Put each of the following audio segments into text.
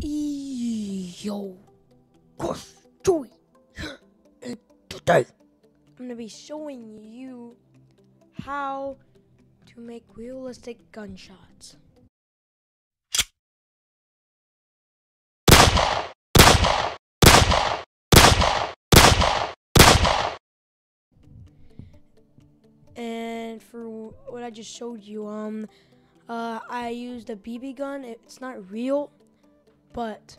Yo, Gosh Joey here, and today I'm gonna be showing you how to make realistic gunshots. And for what I just showed you, I used a BB gun. It's not real, but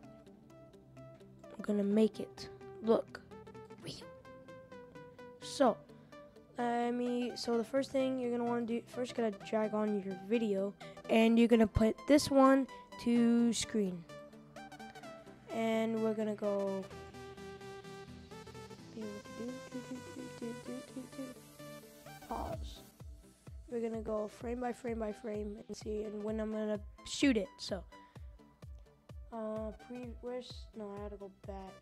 I'm gonna make it look real. So the first thing you're gonna want to do, first you're gonna drag on your video, and you're gonna put this one to screen, and we're gonna go pause. We're gonna go frame by frame by frame and see, and when I'm gonna shoot it. So I had to go back.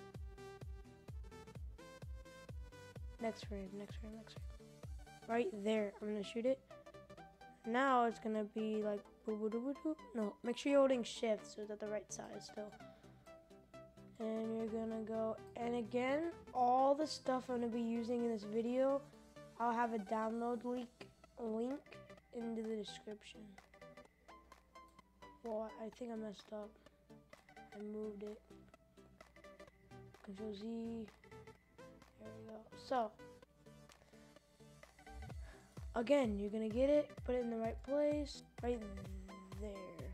Next frame. Right there, I'm gonna shoot it. Now it's gonna be like no, make sure you're holding shift so it's at the right side still. And you're gonna go, and again, all the stuff I'm gonna be using in this video, I'll have a download link into the description. Well, I think I messed up. I moved it. Control Z. There we go. So, again, you're gonna get it, put it in the right place, right there.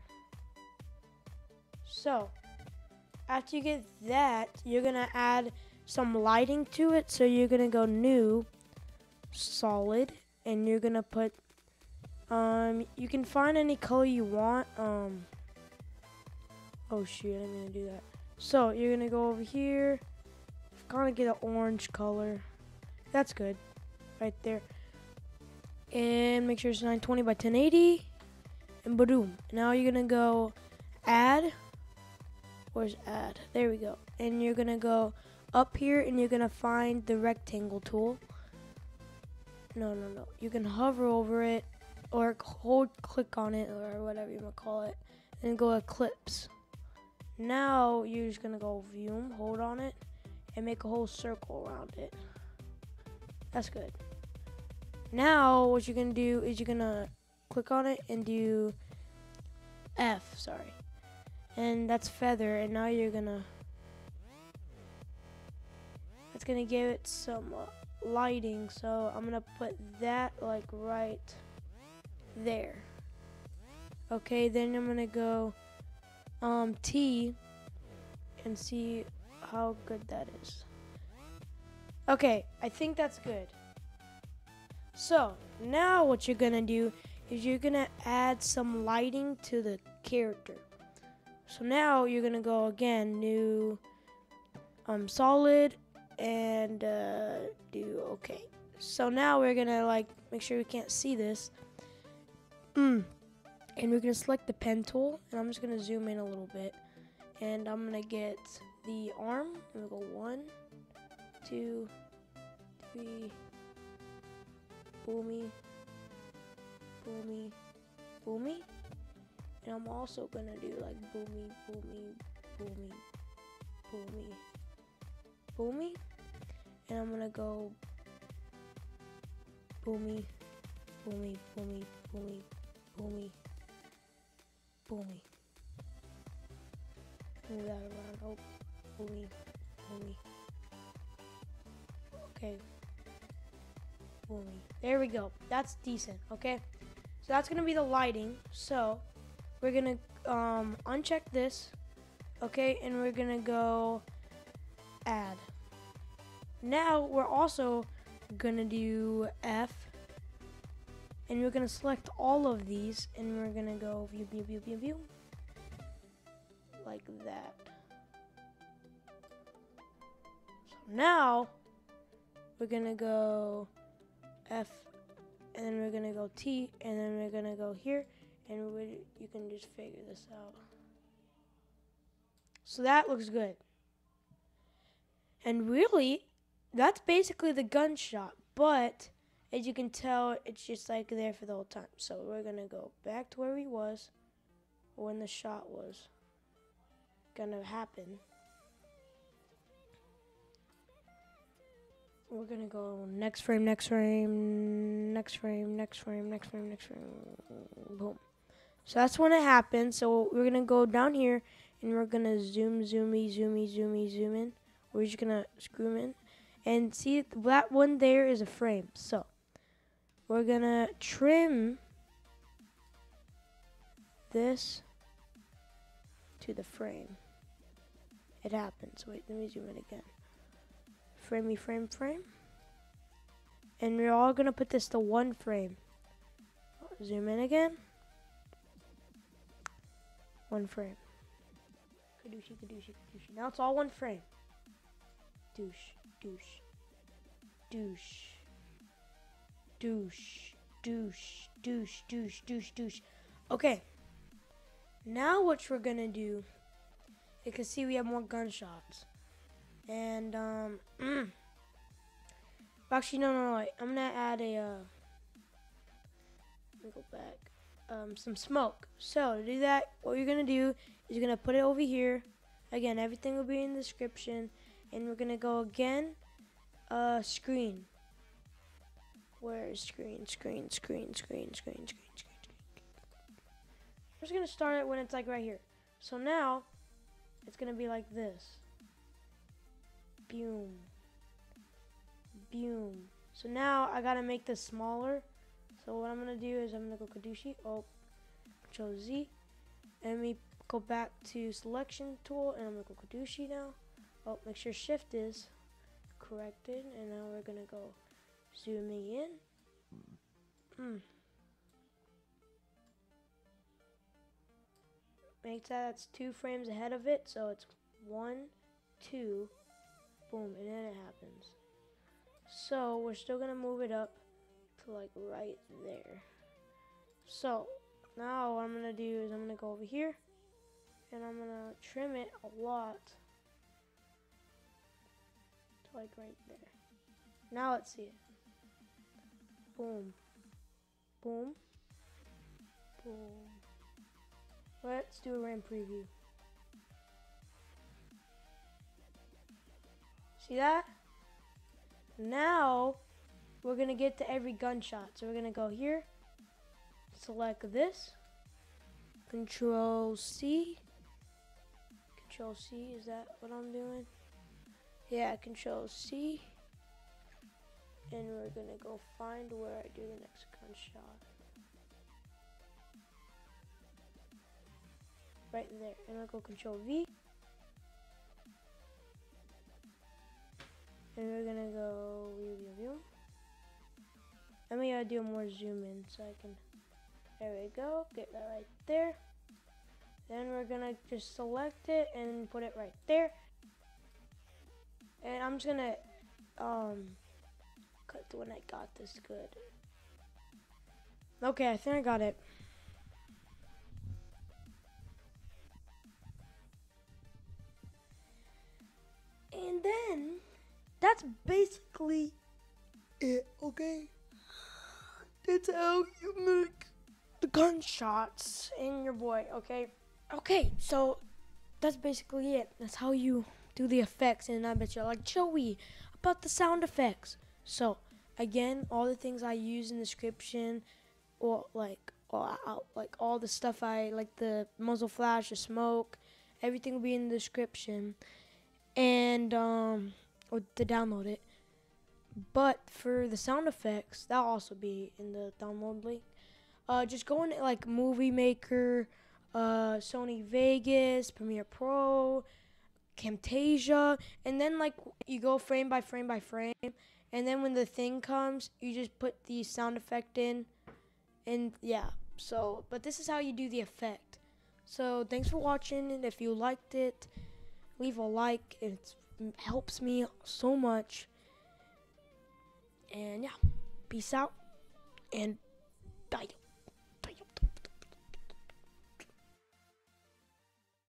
So, after you get that, you're gonna add some lighting to it. So you're gonna go new, solid, and you're gonna put, you can find any color you want. Oh shoot, I didn't mean to do that. So you're gonna go over here, kind of get an orange color. That's good, right there. And make sure it's 920 by 1080, and boom. Now you're gonna go add. Where's add? There we go. And you're gonna go up here, and you're gonna find the rectangle tool. No. You can hover over it, or click on it, or whatever you want to call it, and go eclipse. Now you're just gonna go view, hold on it, and make a whole circle around it. That's good. Now what you're gonna do is you're gonna click on it and do F, and that's feather. And now that's gonna give it some lighting. So I'm gonna put that like right there. Okay, then I'm gonna go T and see how good that is. Okay, I think that's good. So now what you're gonna do is you're gonna add some lighting to the character. So now you're gonna go again, new, solid, and do okay. So now we're gonna like make sure we can't see this. And we're gonna select the pen tool, and I'm just gonna zoom in a little bit, and I'm gonna get the arm. I'm gonna go 1, 2, 3, boomy, and I'm also gonna do like boomy, and I'm gonna go boomy. Move that around. Oh, boomy. Okay. Boomy. There we go. That's decent. Okay. So that's gonna be the lighting. So we're gonna uncheck this. Okay, and we're gonna go add. Now we're also gonna do F. And we're gonna select all of these, and we're gonna go view, like that. So now we're gonna go F, and then we're gonna go T, and then we're gonna go here, and you can just figure this out. So that looks good. And really, that's basically the gunshot, but as you can tell, it's just like there for the whole time. So we're gonna go back to where we was when the shot was. gonna happen. We're gonna go next frame, next frame, next frame, next frame, next frame, next frame. Boom. So that's when it happens. So we're gonna go down here and we're gonna zoom in. We're just gonna screw in. And see that one there is a frame. So we're gonna trim this to the frame. It happens. Wait, let me zoom in again. Framey frame. And we're all gonna put this to one frame. Zoom in again. One frame. Kadooshi. Now it's all one frame. Douche. Okay. Now what we're gonna do, you can see we have more gunshots. And actually no, I'm gonna add a let me go back. Some smoke. So to do that, what you're gonna do is you're gonna put it over here. Again, everything will be in the description. And we're gonna go again. Screen. Where is screen? Screen. I'm just gonna start it when it's like right here. So now it's gonna be like this. Boom. So now I gotta make this smaller. So what I'm gonna do is I'm gonna go Kadooshi. Control Z. And we go back to selection tool and I'm gonna go Kadooshi now. Make sure shift is corrected. And now we're gonna go zooming in. Make that's 2 frames ahead of it. So it's 1, 2, boom, and then it happens. So we're still gonna move it up to like right there. So now what I'm gonna do is I'm gonna go over here and I'm gonna trim it a lot to like right there. Now let's see it. Boom. Let's do a RAM preview. See that? Now we're gonna get to every gunshot. So we're gonna go here, select this, Control C. Is that what I'm doing? Yeah, Control C. And we're gonna go find where I do the next gunshot. Right there. And I'll go Control V. And we're gonna go view. And we gotta do more zoom in so I can, there we go, get that right there. Then we're gonna just select it and put it right there. And I'm just gonna cut the one I got this good. Okay, I think I got it. And then that's basically it, okay? That's how you make the gunshots in your boy, okay? Okay, so that's basically it. That's how you do the effects. And I bet you're like, Joey, about the sound effects. So again, all the things I use in the description, or like all the stuff I like, the muzzle flash, the smoke, everything will be in the description. And or to download it. But for the sound effects, that'll also be in the download link. Just go in like Movie Maker, Sony Vegas, Premiere Pro, Camtasia, and then like you go frame by frame, and then when the thing comes, you just put the sound effect in, and yeah. So, but this is how you do the effect. So thanks for watching, and if you liked it, leave a like. It helps me so much. And yeah, peace out and bye.